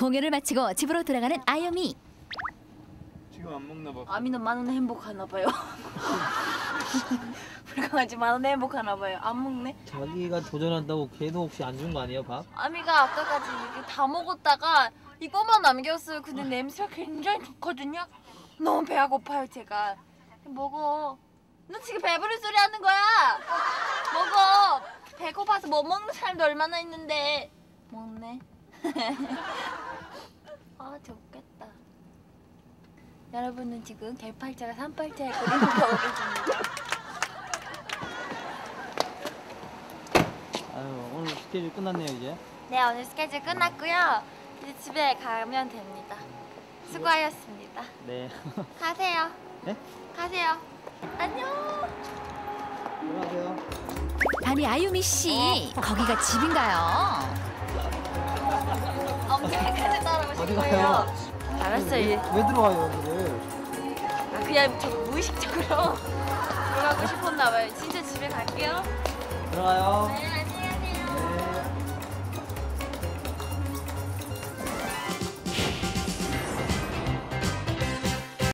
공연을 마치고 집으로 돌아가는 아유미. 지금 안 먹나 봐. 아미는 만원 행복하나 봐요. 우리 강아지 만원 행복하나 봐요. 안 먹네. 자기가 도전한다고 걔도 혹시 안 준 거 아니에요, 밥? 아미가 아까까지 이게 다 먹었다가 이거만 남겼어요. 근데 냄새가 굉장히 좋거든요. 너무 배가 고파요 제가. 먹어. 너 지금 배부른 소리 하는 거야. 먹어. 배고파서 못 먹는 사람도 얼마나 있는데. 먹네. 아 좋겠다. 여러분은 지금 개팔자가 산팔자의 그림을 보고 계십니다. 아유, 오늘 스케줄 끝났네요, 이제. 네, 오늘 스케줄 끝났고요. 이제 집에 가면 됩니다. 수고하셨습니다. 네. 가세요. 네? 가세요. 안녕. 들어가세요. 아니 아유미 씨, 거기가 집인가요? 엄청나게 따라오신 어디 거예요. 가요? 알았어요. 왜 들어와요, 여기를? 아, 그냥 저 무의식적으로 들어가고 싶었나 봐요. 진짜 집에 갈게요. 들어가요. 네.